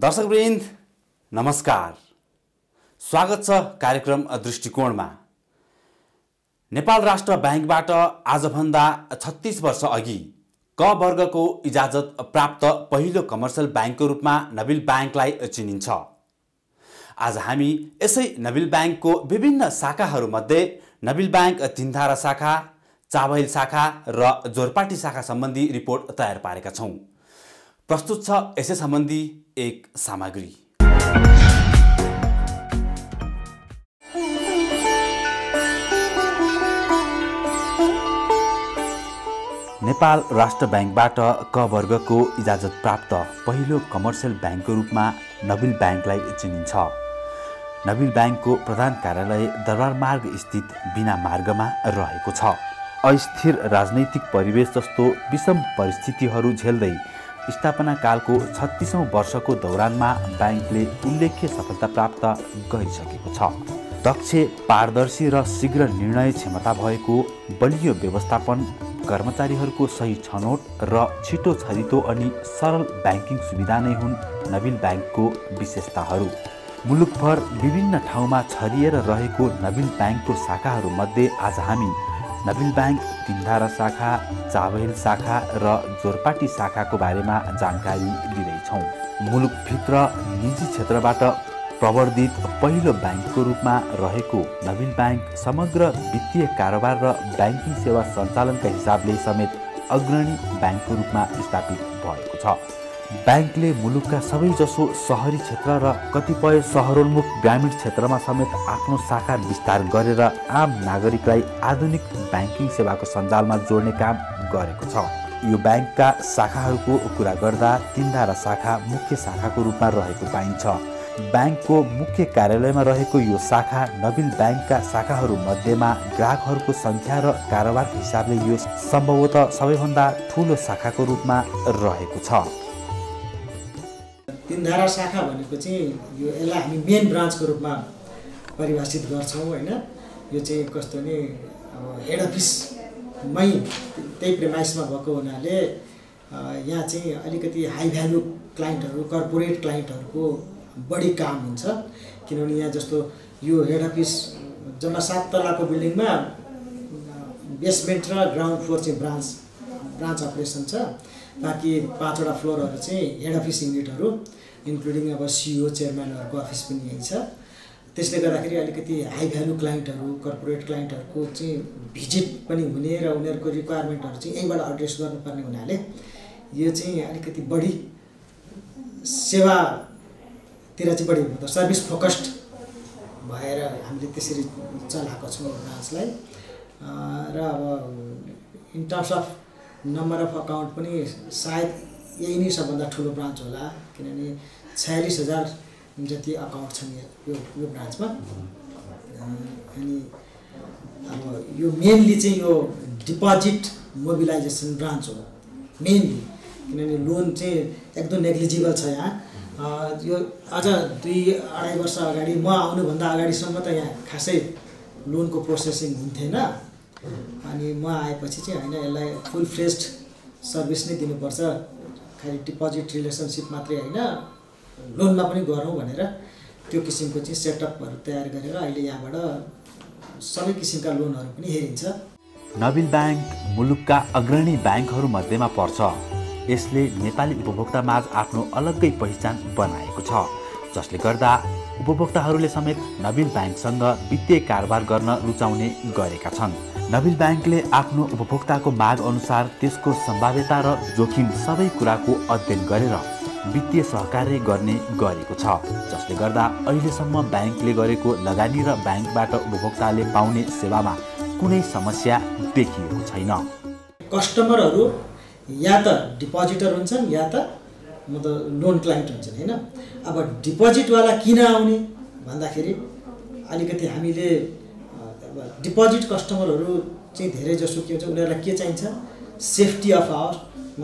दर्शकवृन्द नमस्कार, स्वागत छ कार्यक्रम दृष्टिकोणमा। नेपाल राष्ट्र बैंकबाट आजभन्दा 36 वर्ष अघि क वर्गको इजाजत प्राप्त पहिलो कमर्सियल बैंकको रूपमा नबिल बैंकलाई चिनिन्छ। आज हामी यसै नबिल बैंकको विभिन्न शाखाहरूमध्ये नबिल बैंक तीनधारा शाखा, चाबहिल शाखा र जोरपाटी शाखा सम्बन्धी रिपोर्ट तयार पारेका छौं। प्रस्तुत छ यसै सम्बन्धी एक सामग्री। नेपाल राष्ट्र बैंकबाट क वर्गको इजाजत प्राप्त पहिलो कमर्सियल बैंकको रूपमा नबिल बैंकलाई चिनिन्छ। नबिल बैंकको प्रधान कार्यालय दरबार मार्ग स्थित बिना मार्गमा रहेको छ। अस्थिर राजनैतिक परिवेश जस्तो विषम परिस्थितिहरू झेल्दै स्थापना कालको 36औं वर्षको दौरानमा बैंकले उल्लेख्य सफलता प्राप्त गरिसकेको छ। दक्ष, पारदर्शी र शीघ्र निर्णय क्षमता भएको बलियो व्यवस्थापन, कर्मचारीहरूको सही छनौट र छिटो छरितो अनि सरल बैंकिङ सुविधा नै हुन् नबिल बैंकको विशेषताहरू। मुलुकभर विभिन्न ठाउँमा छरिएर रहेको नबिल बैंकको शाखाहरूमध्ये आज हामी नबिल बैंक तीनधारा शाखा, चाबहिल शाखा र जोरपाटी शाखाको बारेमा जानकारी दिँदैछौँ। मुलुकभित्र निजी क्षेत्रबाट प्रवर्धित पहिलो बैंकको रूपमा रहेको नबिल बैंक समग्र वित्तीय कारोबार र बैंकिङ सेवा सञ्चालनका हिसाबले समेत अग्रणी बैंकको रूपमा स्थापित भएको छ। बैंकले मुलुकका सबैजसो शहरी क्षेत्र र कतिपय शहरोन्मुख ग्रामीण क्षेत्रमा समेत आफ्नो शाखा विस्तार गरेर आम नागरिकलाई आधुनिक बैंकिङ सेवाको सञ्जालमा जोड्ने काम गरेको छ। यो बैंकका शाखाहरूको कुरा गर्दा तीनधारा शाखा मुख्य शाखाको रूपमा रहेको पाइन्छ। बैंकको मुख्य कार्यालयमा रहेको यो शाखा नबिल बैंकका शाखाहरू मध्येमा ग्राहकहरूको संख्या र कारोबारको हिसाबले यो सम्भवतः सबैभन्दा ठूलो शाखाको रूपमा रहेको छ। तीनधारा शाखा भनेको चाहिँ यसलाई हामी मेन ब्रान्चको रूपमा परिभाषित गर्छौँ हैन। यो चाहिँ कस्तो नि हेड अफिसमै त्यही प्रेमाइसमा भएको हुनाले यहाँ चाहिँ अलिकति हाई भ्यालु क्लाइन्टहरू, कर्पोरेट क्लाइन्टहरूको बढी काम हुन्छ। किनभने यहाँ जस्तो यो हेड अफिस जम्मा 7 तलाको बिल्डिङमा बेसमेन्ट र ग्राउन्ड फ्लोर चाहिँ ब्रान्च अपरेसन छ। बाँकी 5वटा फ्लोरहरू चाहिँ हेड अफिस युनिटहरू इन्क्लुडिङ अब सिइओ, चेयरम्यानहरूको अफिस पनि यही छ। त्यसले गर्दाखेरि अलिकति हाई भ्यालु क्लाइन्टहरू, कर्पोरेट क्लाइन्टहरूको चाहिँ भिजिट पनि हुने र उनीहरूको रिक्वायरमेन्टहरू चाहिँ यहीँबाट एड्रेस गर्नुपर्ने हुनाले यो चाहिँ अलिकति बढी सेवातिर चाहिँ बढी सर्भिस फोकस्ड भएर हामीले त्यसरी चलाएको छौँ ब्रान्चलाई। र अब in terms of number of account पनि सायद यही नै सबभन्दा ठुलो ब्रान्च होला, किनभने 46,000 जति अकाउन्ट छन् यो ब्रान्चमा। अनि अब यो मेनली चाहिँ यो डिपोजिट मोबिलाइजेसन ब्रान्च हो मेनली, किनभने लोन चाहिँ एकदम नेग्लिजिबल छ यहाँ। यो अझ 2-2.5 वर्ष अगाडि म आउनुभन्दा अगाडिसम्म त यहाँ खासै लोनको प्रोसेसिङ हुन्थेन। अनि म आएपछि चाहिँ होइन, यसलाई फुल फ्लेज्ड सर्भिस नै दिनुपर्छ, खालि डिपोजिट रिलेसनसिप मात्रै होइन लोनमा पनि गरौँ भनेर त्यो किसिमको चाहिँ सेटअपहरू तयार गरेर अहिले यहाँबाट सबै किसिमका लोनहरू पनि हेरिन्छ। नबिल बैंक मुलुकका अग्रणी बैंकहरू मध्येमा पर्छ। यसले नेपाली उपभोक्तामाझ आफ्नो अलग्गै पहिचान बनाएको छ, जसले गर्दा उपभोक्ताहरूले समेत नबिल बैंकसँग वित्तीय कारोबार गर्न रुचाउने गरेका छन्। नबिल बैंकले आफ्नो उपभोक्ताको माग अनुसार त्यसको सम्भाव्यता र जोखिम सबै कुराको अध्ययन गरेर वित्तीय सहकार्य गर्ने गरेको छ, जसले गर्दा अहिलेसम्म बैंकले गरेको लगानी र बैंकबाट उपभोक्ताले पाउने सेवामा कुनै समस्या देखिएको छैन। कस्टमरहरू या त डिपोजिटर हुन्छन् या त लोन क्लाइन्ट हुन्छन् हैन। अब डिपोजिटवाला किन आउने भन्दाखेरि अलिकति हामीले डिपोजिट कस्टमरहरू चाहिँ धेरै जसो के हुन्छ, उनीहरूलाई के चाहिन्छ, सेफ्टी अफ आवर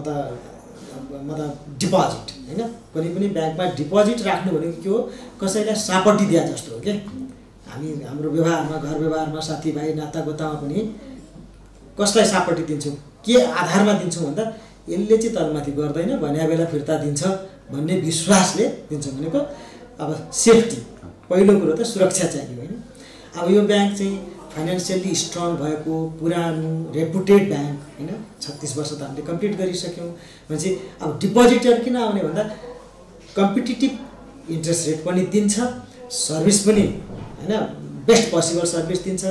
मतलब डिपोजिट हैन। कुनै पनि ब्याङ्कमा डिपोजिट राख्नु भनेको के हो, कसैलाई सापटी दिया जस्तो हो के। हामी हाम्रो व्यवहारमा, घर व्यवहारमा, साथीभाइ नातागोतामा पनि कसलाई सापटी दिन्छौँ, के आधारमा दिन्छौँ भन्दा यसले चाहिँ तलमाथि गर्दैन, भन्या बेला फिर्ता दिन्छ भन्ने विश्वासले दिन्छौँ। भनेको अब सेफ्टी पहिलो कुरो त सुरक्षा चाहियो होइन। अब यो ब्याङ्क चाहिँ फाइनेन्सियली स्ट्रङ भएको पुरानो रेपुटेड ब्याङ्क होइन, 36 वर्ष त हामीले कम्प्लिट गरिसक्यौँ भनेपछि अब डिपोजिटर किन आउने भन्दा कम्पिटिटिभ इन्ट्रेस्ट रेट पनि दिन्छ, सर्भिस पनि होइन बेस्ट पोसिबल सर्भिस दिन्छ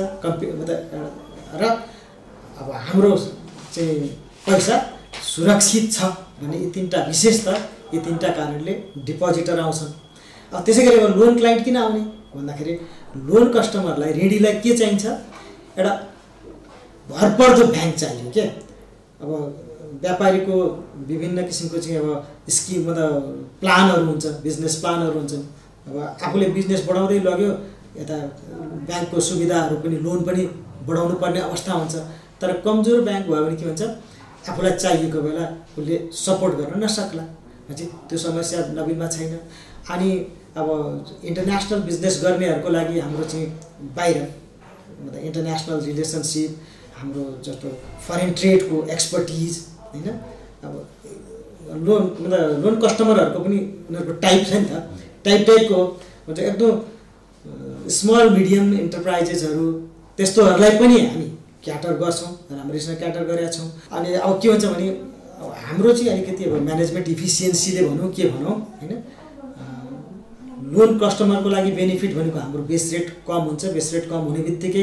र अब हाम्रो चाहिँ पैसा सुरक्षित छ भन्ने यी तीनटा विशेषता, यी तीनटा कारणले डिपोजिटर आउँछन्। अब त्यसै गरी अब लोन क्लाइन्ट किन आउने भन्दाखेरि लोन कस्टमरलाई ऋणीलाई के चाहिन्छ, एउटा भरपर्दो ब्याङ्क चाहियो क्या। अब व्यापारीको विभिन्न किसिमको चाहिँ अब स्किम मतलब प्लानहरू हुन्छ, बिजनेस प्लानहरू हुन्छन्। अब आफूले बिजनेस बढाउँदै लग्यो यता ब्याङ्कको सुविधाहरू पनि लोन पनि बढाउनु पर्ने अवस्था हुन्छ। तर कमजोर ब्याङ्क भयो भने के भन्छ, आफूलाई चाहिएको बेला उसले सपोर्ट गर्न नसक्ला भनेपछि त्यो समस्या नबिनमा छैन। अनि अब इन्टरनेसनल बिजनेस गर्नेहरूको लागि हाम्रो चाहिँ बाहिर मतलब इन्टरनेसनल रिलेसनसिप, हाम्रो जस्तो फरेन ट्रेडको एक्सपर्टिज होइन। अब लोन मतलब लोन कस्टमरहरूको पनि उनीहरूको टाइप छ नि त, टाइपको मतलब एकदम स्मल मिडियम इन्टरप्राइजेसहरू त्यस्तोहरूलाई पनि हामी क्याटर गर्छौँ, राम्रैसँग क्याटर गरेका छौँ। अनि अब के हुन्छ भने हाम्रो चाहिँ अलिकति अब म्यानेजमेन्ट इफिसियन्सीले भनौँ के भनौँ होइन, लोन कस्टमरको लागि बेनिफिट भनेको हाम्रो बेस रेट कम हुन्छ। बेस रेट कम हुने बित्तिकै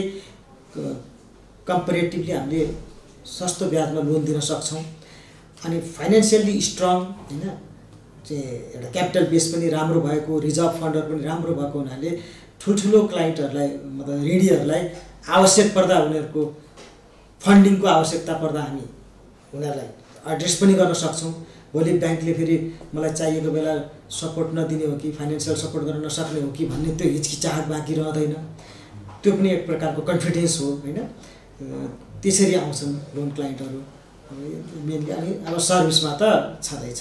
कम्पेरेटिभली हामीले सस्तो ब्याजमा लोन दिन सक्छौँ। अनि फाइनेन्सियल्ली स्ट्रङ होइन चाहिँ एउटा क्यापिटल बेस पनि राम्रो भएको, रिजर्भ फन्डहरू पनि राम्रो भएको हुनाले ठुल्ठुलो क्लाइन्टहरूलाई मतलब ऋणीहरूलाई आवश्यक पर्दा उनीहरूको फन्डिङको आवश्यकता पर्दा हामी उनीहरूलाई एड्रेस पनि गर्न सक्छौँ। भोलि ब्याङ्कले फेरि मलाई चाहिएको बेला सपोर्ट नदिने हो कि फाइनेन्सियल सपोर्ट गर्न नसक्ने हो कि भन्ने त्यो हिचकिचाहट बाँकी रहँदैन। त्यो पनि एक प्रकारको कन्फिडेन्स हो होइन। त्यसरी आउँछन् लोन क्लाइन्टहरू मेनली। अनि अब सर्भिसमा त छँदैछ।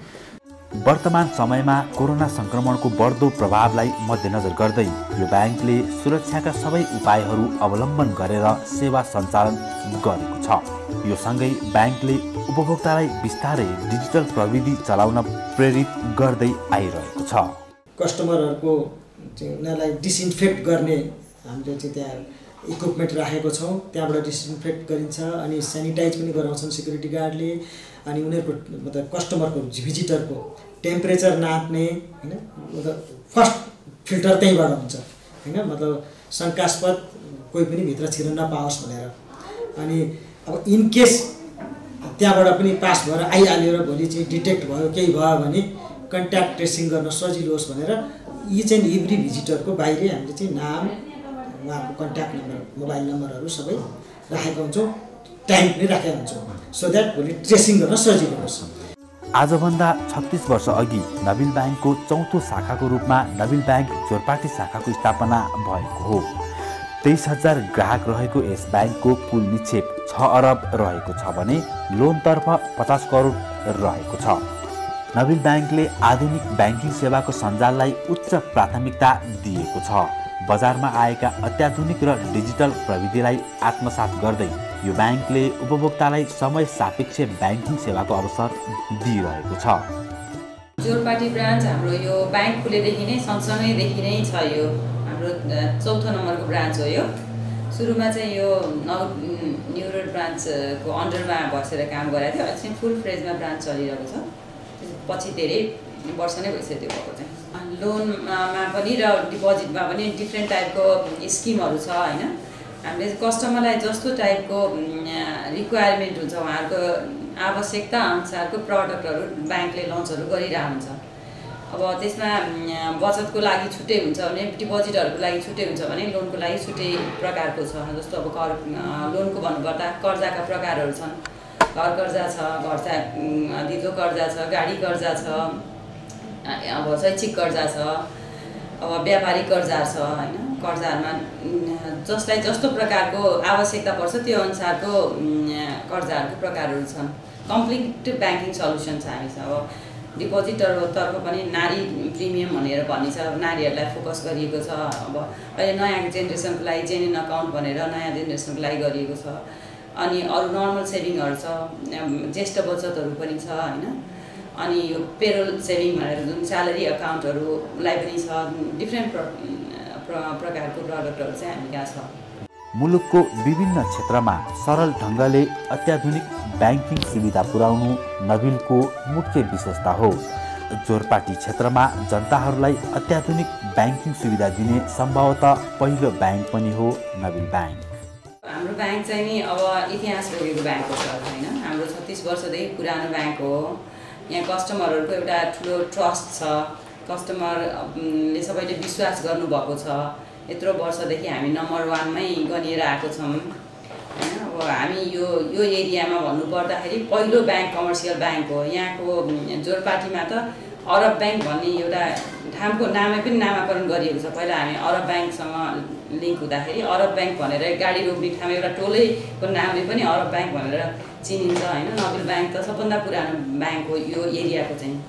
वर्तमान समयमा कोरोना सङ्क्रमणको बढ्दो प्रभावलाई मध्यनजर गर्दै यो ब्याङ्कले सुरक्षाका सबै उपायहरू अवलम्बन गरेर सेवा सञ्चालन गरेको छ। यो सँगै ब्याङ्कले उपभोक्तालाई बिस्तारै डिजिटल प्रविधि चलाउन प्रेरित गर्दै आइरहेको छ। कस्टमरहरूको चाहिँ उनीहरूलाई डिसइन्फेक्ट गर्ने हामीले चाहिँ त्यहाँ इक्विपमेन्ट राखेको छौँ, त्यहाँबाट डिसइन्फेक्ट गरिन्छ। अनि सेनिटाइज पनि गराउँछन् सिक्युरिटी गार्डले। अनि उनीहरूको मतलब कस्टमरको भिजिटरको टेम्परेचर नाप्ने होइन, मतलब फर्स्ट फिल्टर त्यहीँबाट हुन्छ होइन, मतलब शङ्कास्पद कोही पनि भित्र छिर्न नपाओस् भनेर। अनि अब इनकेस त्यहाँबाट पनि पास भएर आइहाल्यो र भोलि चाहिँ डिटेक्ट भयो केही भयो भने कन्ट्याक्ट ट्रेसिङ गर्न सजिलो होस् भनेर यी चाहिँ एभ्री भिजिटरको बाहिरै हामीले चाहिँ नाम, उहाँको कन्ट्याक्ट नम्बर, मोबाइल नम्बरहरू सबै राखेका हुन्छौँ, टाइम पनि राखेका हुन्छौँ, सो द्याट भोलि ट्रेसिङ गर्न सजिलो होस्। आजभन्दा 36 वर्ष अघि नबिल ब्याङ्कको चौथो शाखाको रूपमा नबिल ब्याङ्क जोरपाटी शाखाको स्थापना भएको हो। 23,000 ग्राहक रहेको यस ब्याङ्कको कुल निक्षेप 6 अरब रहेको छ भने लोनतर्फ 50 करोड रहेको छ। नबिल ब्याङ्कले आधुनिक ब्याङ्किङ सेवाको सञ्जाललाई उच्च प्राथमिकता दिएको छ। बजारमा आएका अत्याधुनिक र डिजिटल प्रविधिलाई आत्मसात गर्दै यो ब्याङ्कले उपभोक्तालाई समय सापेक्ष ब्याङ्किङ सेवाको अवसर दिइरहेको छ। जोरपाटी ब्रान्च हाम्रो यो ब्याङ्क खुलेदेखि नै सँगसँगैदेखि नै छ। यो हाम्रो चौथो नम्बरको ब्रान्च हो। यो सुरुमा चाहिँ यो न्यु रोड ब्रान्चको अन्डरमा बसेर काम गरेको थियो। अहिले चाहिँ फुल फ्रेजमा ब्रान्च चलिरहेको छ। पछि धेरै वर्ष नै भइसक्यो त्यो भएको चाहिँ। लोनमा पनि र डिपोजिटमा पनि डिफ्रेन्ट टाइपको स्किमहरू छ होइन। हामीले कस्टमरलाई जस्तो टाइपको रिक्वायरमेन्ट हुन्छ उहाँहरूको आवश्यकता अनुसारको प्रडक्टहरू ब्याङ्कले लन्चहरू गरिरहेको हुन्छ। अब त्यसमा बचतको लागि छुट्टै हुन्छ भने, डिपोजिटहरूको लागि छुट्टै हुन्छ भने लोनको लागि छुट्टै प्रकारको छ। जस्तो अब लोनको भन्नुपर्दा कर्जाका प्रकारहरू छन्। घर कर्जा छ, दिदो कर्जा छ, गाडी कर्जा छ, अब शैक्षिक कर्जा छ, अब व्यापारिक कर्जा छ होइन। कर्जाहरूमा जसलाई जस्तो प्रकारको आवश्यकता पर्छ त्यो अनुसारको कर्जाहरूको प्रकारहरू छन्। कम्प्लिट ब्याङ्किङ सल्युसन छ हामीसँग। अब डिपोजिटरतर्फ पनि नारी प्रिमियम भनेर भनिन्छ, नारीहरूलाई फोकस गरिएको छ। अब अहिले नयाँ जेनेरेसनको लागि जेन्युन अकाउन्ट भनेर नयाँ जेनेरेसनको लागि गरिएको छ। अनि अरू नर्मल सेभिङहरू छ, ज्येष्ठ बचतहरू पनि छ होइन। अनि यो पेरोल सेभिङ भनेर जुन स्यालेरी अकाउन्टहरूलाई पनि छ, डिफ्रेन्ट प्रकारको प्रडक्टहरू चाहिँ हामी कहाँ छ। मुलुकको विभिन्न क्षेत्रमा सरल ढङ्गले अत्याधुनिक ब्याङ्किङ सुविधा पुर्याउनु नबिलको मुख्य विशेषता हो। जोरपाटी क्षेत्रमा जनताहरूलाई अत्याधुनिक ब्याङ्किङ सुविधा दिने सम्भवतः पहिलो ब्याङ्क पनि हो नबिल ब्याङ्क। हाम्रो ब्याङ्क चाहिँ नि अब इतिहास बोकेको ब्याङ्क हो सर, होइन? हाम्रो 36 वर्षदेखि पुरानो ब्याङ्क हो। यहाँ कस्टमरहरूको एउटा ठुलो ट्रस्ट छ, कस्टमरले सबैले विश्वास गर्नुभएको छ। यत्रो वर्षदेखि हामी नम्बर 1 मै गनिएर आएको छौँ, होइन? अब हामी यो एरियामा भन्नुपर्दाखेरि पहिलो ब्याङ्क कमर्सियल ब्याङ्क हो। यहाँको जोरपाटीमा त अरब ब्याङ्क भन्ने एउटा ठाउँको नामै पनि नामाकरण गरिएको छ। पहिला हामी अरब ब्याङ्कसँग लिङ्क हुँदाखेरि अरब ब्याङ्क भनेर गाडी रोक्ने ठाउँ एउटा टोलैको नामले पनि अरब ब्याङ्क भनेर चिनिन्छ, होइन? नबिल ब्याङ्क त सबभन्दा पुरानो ब्याङ्क हो यो एरियाको चाहिँ।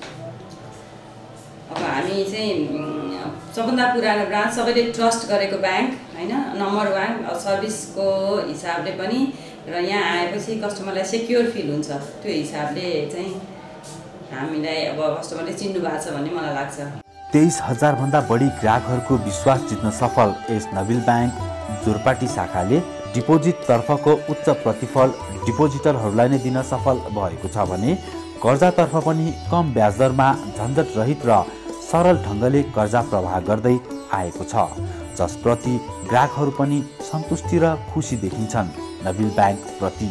अब हामी चाहिँ सबभन्दा पुरानो ब्रान्च, सबैले ट्रस्ट गरेको ब्याङ्क, होइन? नम्बर 1 सर्भिसको हिसाबले पनि, र यहाँ आएपछि कस्टमरलाई सेक्योर फिल हुन्छ। त्यो हिसाबले चाहिँ हामीलाई अब कस्टमरले चिन्नु भएको छ भन्ने मलाई लाग्छ। 23,000 भन्दा बढी ग्राहकहरूको विश्वास जित्न सफल यस नबिल ब्याङ्क जोरपाटी शाखाले डिपोजिट तर्फको उच्च प्रतिफल डिपोजिटरहरूलाई नै दिन सफल भएको छ भने कर्जातर्फ पनि कम ब्याज दरमा झन्झट रहित र सरल ढङ्गले कर्जा प्रवाह गर्दै आएको छ, जसप्रति ग्राहकहरू पनि सन्तुष्टि र खुसी देखिन्छन्। नबिल ब्याङ्क प्रति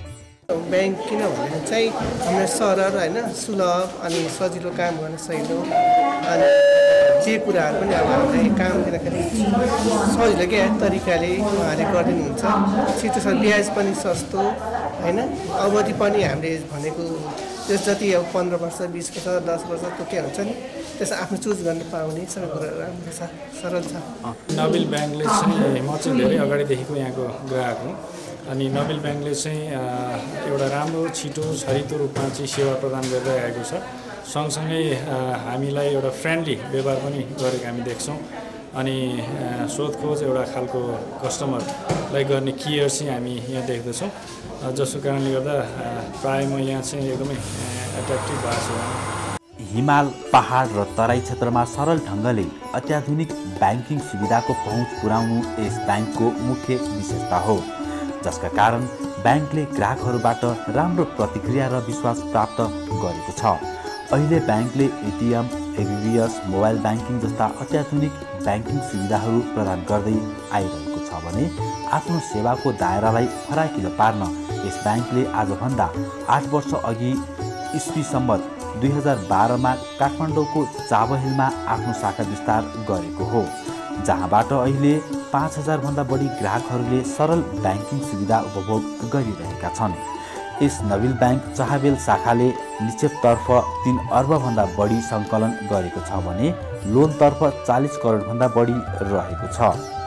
ब्याङ्क किनभने चाहिँ हाम्रो सरल, होइन, सुलभ अनि सजिलो काम गर्न सजिलो, अनि जे कुराहरू पनि अब हामीलाई काम गर्दाखेरि सजिलो क्या तरिकाले उहाँले गरिदिनुहुन्छ। छिटो छ, ब्याज पनि सस्तो, होइन? अवधि पनि हामीले भनेको त्यस जति अब 15 वर्ष 20 वर्ष 10 वर्ष त्यो के हुन्छ नि, त्यसो आफ्नो चुज गर्न पाउने सबै कुराहरू राम्रो छ, सरल छ। नबिल ब्याङ्कले चाहिँ म चाहिँ धेरै अगाडिदेखिको यहाँको ग्राहक हुँ। अनि नबिल ब्याङ्कले चाहिँ एउटा राम्रो छिटो छरितो रूपमा चाहिँ सेवा प्रदान गर्दै आएको छ। सँगसँगै हामीलाई एउटा फ्रेन्डली व्यवहार पनि गरेको हामी देख्छौँ। अनि सोधखोज एउटा खालको कस्टमरलाई गर्ने केयर चाहिँ हामी यहाँ देख्दछौँ, जसको कारणले गर्दा प्रायः म यहाँ चाहिँ एकदमै एट्र्याक्टिभ भएको छु। हिमाल, पहाड र तराई क्षेत्रमा सरल ढङ्गले अत्याधुनिक ब्याङ्किङ सुविधाको पहुँच पुर्याउनु यस ब्याङ्कको मुख्य विशेषता हो, जसका कारण ब्याङ्कले ग्राहकहरूबाट राम्रो प्रतिक्रिया र विश्वास प्राप्त गरेको छ। अहिले ब्याङ्कले एटिएम, एबिबिएस, मोबाइल ब्याङ्किङ जस्ता अत्याधुनिक ब्याङ्किङ सुविधाहरू प्रदान गर्दै आइरहेको छ भने आफ्नो सेवाको दायरालाई फराकिलो पार्न यस ब्याङ्कले आजभन्दा 8 वर्ष अघि इस्वी सम्बत 2012मा काठमाडौँको चाबहिलमा आफ्नो शाखा विस्तार गरेको हो, जहाँबाट अहिले 5,000 भन्दा बढी ग्राहकहरूले सरल ब्याङ्किङ सुविधा उपभोग गरिरहेका छन्। यस नबिल ब्याङ्क चाहबेल शाखाले लिचेपतर्फ 3 अर्ब भन्दा बढी सङ्कलन गरेको छ भने लोनतर्फ 40 करोड भन्दा बढी रहेको छ।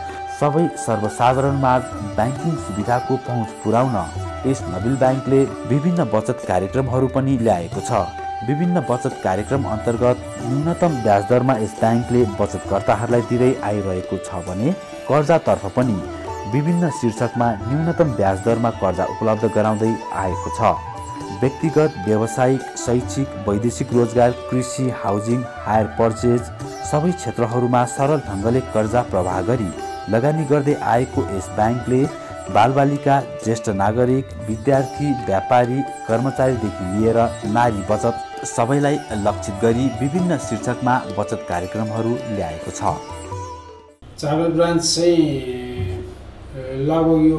सबै सर्वसाधारणमाझ ब्याङ्किङ सुविधाको पहुँच पुर्याउन यस नबिल ब्याङ्कले विभिन्न बचत कार्यक्रमहरू पनि ल्याएको छ। विभिन्न बचत कार्यक्रम अन्तर्गत न्यूनतम ब्याज दरमा यस ब्याङ्कले बचतकर्ताहरूलाई दिँदै आइरहेको छ भने कर्जातर्फ पनि विभिन्न शीर्षकमा न्यूनतम ब्याज दरमा कर्जा उपलब्ध गराउँदै आएको छ। व्यक्तिगत, व्यावसायिक, शैक्षिक, वैदेशिक रोजगार, कृषि, हाउजिङ, हायर पर्चेज सबै क्षेत्रहरूमा सरल ढङ्गले कर्जा प्रवाह गरी लगानी गर्दै आएको यस ब्याङ्कले बालबालिका, ज्येष्ठ नागरिक, विद्यार्थी, व्यापारी, कर्मचारीदेखि लिएर नारी बचत सबैलाई लक्षित गरी विभिन्न शीर्षकमा बचत कार्यक्रमहरू ल्याएको छ। चाबेल ब्रान्च चाहिँ लगभग यो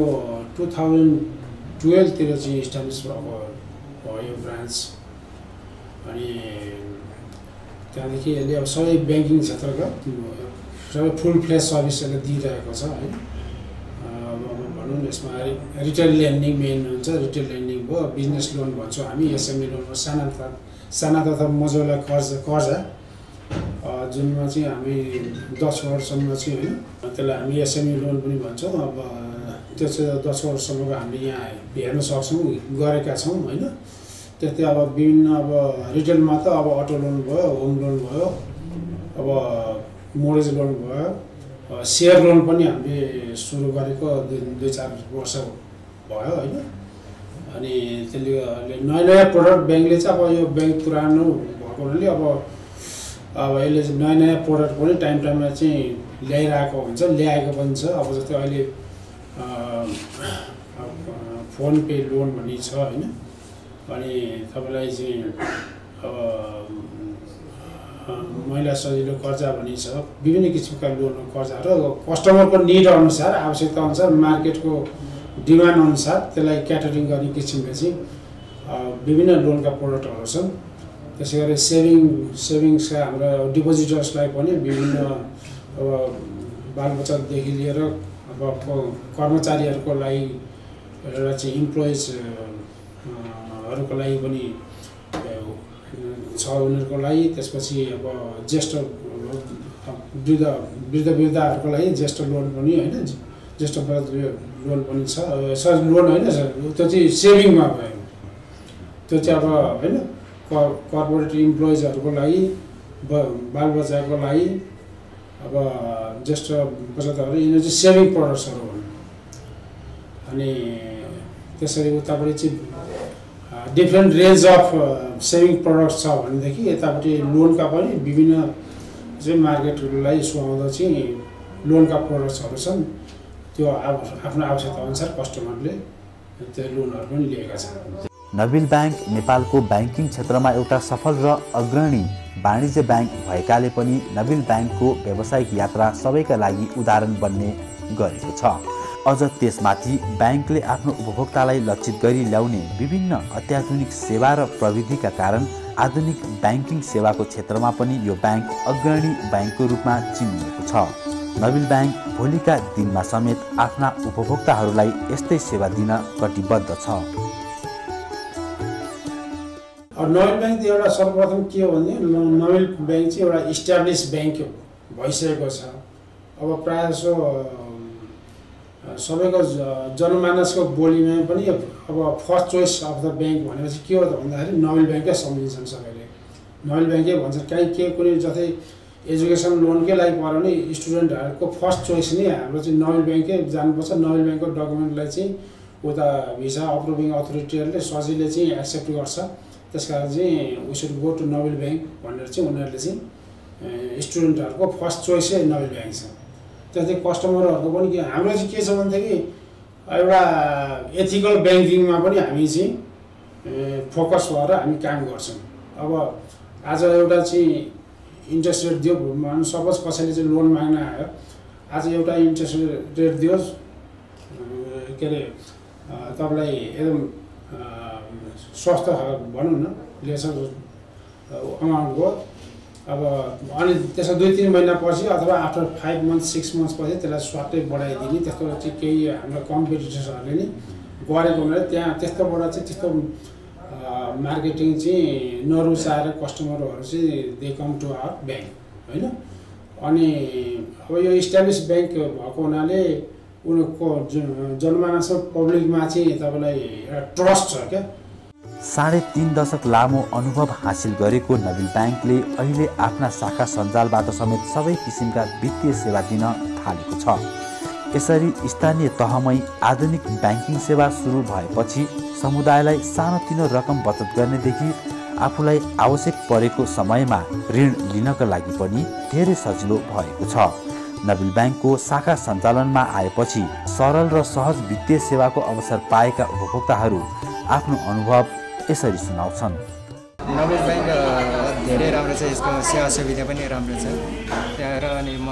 2012 तिर चाहिँ इस्टाब्लिस भएको यो ब्रान्च। अनि त्यहाँदेखि यसले अब सबै ब्याङ्किङ क्षेत्रका सबै फुल फ्लेज सर्भिसहरू दिइरहेको छ, है। भनौँ न यसमा रिटेल लेन्डिङ मेन हुन्छ, रिटेल लेन्डिङ भयो, बिजनेस लोन भन्छौँ हामी, एसएमई लोन भयो, साना तथा मझौला कर्जा जुनमा चाहिँ हामी 10 करोडसम्म चाहिँ, होइन, त्यसलाई हामी एसएमई लोन पनि भन्छौँ। अब त्यो चाहिँ 10 करोडसम्मको हामीले यहाँ हेर्न सक्छौँ, गरेका छौँ, होइन। त्यस्तै अब विभिन्न अब रिटेलमा त अब अटो लोन भयो, होम लोन भयो, अब मोर्गेज लोन भयो, सेयर लोन पनि हामीले सुरु गरेको 2-4 वर्ष भयो, होइन। अनि त्यसले नयाँ प्रोडक्ट ब्याङ्कले चाहिँ अब यो ब्याङ्क पुरानो भएको हुनाले अब यसले चाहिँ नयाँ प्रोडक्ट पनि टाइममा चाहिँ ल्याइरहेको हुन्छ, ल्याएको पनि छ। अब जस्तै अहिले फोन पे लोन भन्ने छ होइन, अनि तपाईँलाई चाहिँ महिला सजिलो कर्जा भन्ने छ, विभिन्न किसिमका लोन कर्जाहरू कस्टमरको निड अनुसार आवश्यकता अनुसार मार्केटको डिमान्ड अनुसार त्यसलाई क्याटरिङ गर्ने किसिमले चाहिँ विभिन्न लोनका प्रोडक्टहरू छन्। त्यसै गरी सेभिङ्सका हाम्रा डिपोजिटर्सलाई पनि विभिन्न अब बालबच्चादेखि लिएर अब कर्मचारीहरूको लागि एउटा चाहिँ इम्प्लोइजहरूको लागि पनि छ उनीहरूको लागि। त्यसपछि अब ज्येष्ठ वृद्धहरूको लागि ज्येष्ठ लोन पनि होइन, ज्येष्ठ लोन पनि छ। लोन होइन त्यो चाहिँ सेभिङमा भयो, त्यो चाहिँ अब होइन कर्पोरेट इम्प्लोइजहरूको लागि, बालबच्चाको लागि, अब ज्येष्ठ बचतहरू यिनीहरू चाहिँ सेभिङ प्रडक्ट्सहरू हुन्। अनि त्यसरी उतापट्टि चाहिँ different range of saving products छ भनेदेखि यतापट्टि लोनका पनि विभिन्न चाहिँ मार्केटहरूलाई सुहाउँदा चाहिँ लोनका प्रडक्ट्सहरू छन्। त्यो आफ्नो आवश्यकता अनुसार कस्टमरले त्यो लोनहरू पनि लिएका छन्। नबिल ब्याङ्क नेपालको ब्याङ्किङ क्षेत्रमा एउटा सफल र अग्रणी वाणिज्य ब्याङ्क भएकाले पनि नबिल ब्याङ्कको व्यावसायिक यात्रा सबैका लागि उदाहरण बन्ने गरेको छ। अझ त्यसमाथि ब्याङ्कले आफ्नो उपभोक्तालाई लक्षित गरी ल्याउने विभिन्न अत्याधुनिक सेवा र प्रविधिका कारण आधुनिक ब्याङ्किङ सेवाको क्षेत्रमा पनि यो ब्याङ्क अग्रणी ब्याङ्कको रूपमा चिनिएको छ। नबिल ब्याङ्क भोलिका दिनमा समेत आफ्ना उपभोक्ताहरूलाई यस्तै सेवा दिन कटिबद्ध छ। नबिल ब्याङ्क एउटा सर्वप्रथम के हो भने नबिल ब्याङ्क चाहिँ एउटा इस्टाब्लिस ब्याङ्क भइसकेको छ। अब प्रायः जसो सबैको जनमानसको बोलीमा पनि अब first choice of the bank भनेपछि के हो त भन्दाखेरि नबिल ब्याङ्कै सम्झिन्छन् सबैले, नबिल ब्याङ्कै भन्छन्। काहीँ के कुनै जस्तै एजुकेसन लोनकै लागि पऱ्यो भने स्टुडेन्टहरूको फर्स्ट चोइस नै हाम्रो चाहिँ नबिल ब्याङ्कै जानुपर्छ। नबिल ब्याङ्कको डकुमेन्टलाई चाहिँ उता भिसा अप्रुभिङ अथोरिटीहरूले सजिलै चाहिँ एक्सेप्ट गर्छ। त्यस कारण चाहिँ we should go to Nabil bank भनेर चाहिँ उनीहरूले चाहिँ स्टुडेन्टहरूको फर्स्ट चोइसै नबिल ब्याङ्क छ। त्यस्तै कस्टमरहरूको पनि के हाम्रो चाहिँ के छ भनेदेखि एउटा एथिकल ब्याङ्किङमा पनि हामी चाहिँ फोकस भएर हामी काम गर्छौँ। अब आज एउटा चाहिँ इन्ट्रेस्ट रेट दियो, सपोज कसैले चाहिँ लोन माग्न आयो, आज एउटा इन्ट्रेस्ट रेट दियोस् के अरे तपाईँलाई एकदम सस्तो भनौँ न लेसर अमाउन्टको, अब अनि त्यसो 2-3 महिनापछि अथवा आफ्टर 5 months 6 months पछि त्यसलाई स्वाटै बढाइदिने त्यस्तो चाहिँ केही हाम्रो कम्पिटिटर्सहरूले नि गरेको हुनाले त्यहाँ त्यस्तोबाट चाहिँ त्यस्तो मार्केटिङ चाहिँ नरुचाएर कस्टमरहरू चाहिँ they come to our bank होइन। अनि अब यो इस्टाब्लिस ब्याङ्क भएको हुनाले उनीहरूको जनमानसमा पब्लिकमा चाहिँ तपाईँलाई एउटा ट्रस्ट छ क्या। 3.5 दशक लामो अनुभव हासिल गरेको नबिल ब्याङ्कले अहिले आफ्ना शाखा सञ्जालबाट समेत सबै किसिमका वित्तीय सेवा दिन थालेको छ। यसरी स्थानीय तहमै आधुनिक ब्याङ्किङ सेवा सुरु भएपछि समुदायलाई सानोतिनो रकम बचत गर्नेदेखि आफूलाई आवश्यक परेको समयमा ऋण लिनका लागि पनि धेरै सजिलो भएको छ। नबिल ब्याङ्कको शाखा सञ्चालनमा आएपछि सरल र सहज वित्तीय सेवाको अवसर पाएका उपभोक्ताहरू आफ्नो अनुभव यसरी सुनाउँछन्। नबिल ब्याङ्क धेरै राम्रो छ, यसको सेवा सुविधा पनि राम्रो छ र अनि म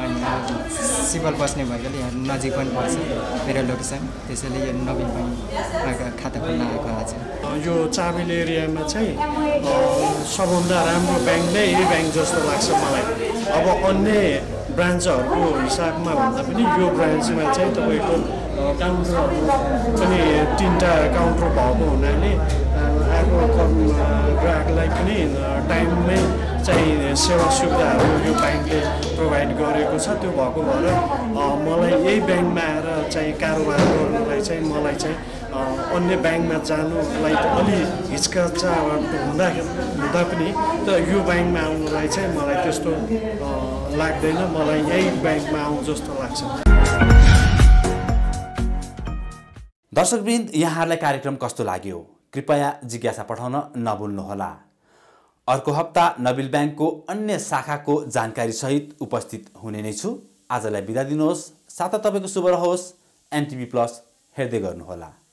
सिपल बस्ने भएकोले यहाँ नजिक पनि पर्छ मेरो लोकेसन, त्यसैले यो नबिल ब्याङ्कमा खाता खोल्न आएको आज। यो चाबेल एरियामा चाहिँ सबभन्दा राम्रो ब्याङ्क नै यही ब्याङ्क जस्तो लाग्छ मलाई। अब अन्य ब्रान्चहरूको हिसाबमा भन्दा पनि यो ब्रान्चमा चाहिँ तपाईँको काउन्टरहरू पनि 3टा काउन्टर भएको हुनाले आएको ग्राहकलाई पनि टाइममै चाहिँ सेवा सुविधाहरू यो ब्याङ्कले प्रोभाइड गरेको छ। त्यो भएको भएर मलाई यही ब्याङ्कमा आएर चाहिँ कारोबार गर्नुलाई चाहिँ मलाई चाहिँ अन्य ब्याङ्कमा जानुलाई त अलि हिचकिचाहट हुँदा पनि त यो ब्याङ्कमा आउनुलाई चाहिँ मलाई त्यस्तो लाग्दैन, मलाई यही ब्याङ्कमा आउँ जस्तो लाग्छ। दर्शकवृन्द, यहाँहरूलाई कार्यक्रम कस्तो लाग्यो? कृपया जिज्ञासा पठाउन नभुल्नुहोला। अर्को हप्ता नबिल ब्याङ्कको अन्य शाखाको जानकारीसहित उपस्थित हुने नै छु। आजलाई बिदा दिनुहोस्। साता तपाईँको शुभ रहोस्। NTV+ हेर्दै गर्नुहोला।